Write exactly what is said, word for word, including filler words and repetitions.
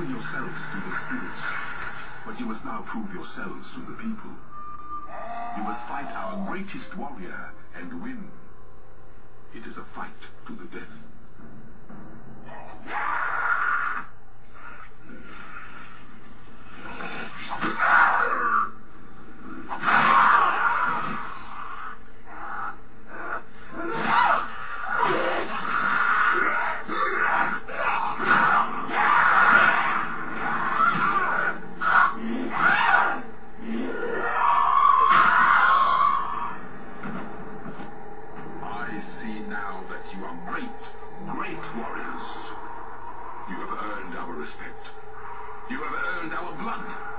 proven yourselves to the spirits, but you must now prove yourselves to the people. You must fight our greatest warrior and win. It is a fight to the death. I see now that you are great, great warriors. You have earned our respect. You have earned our blood.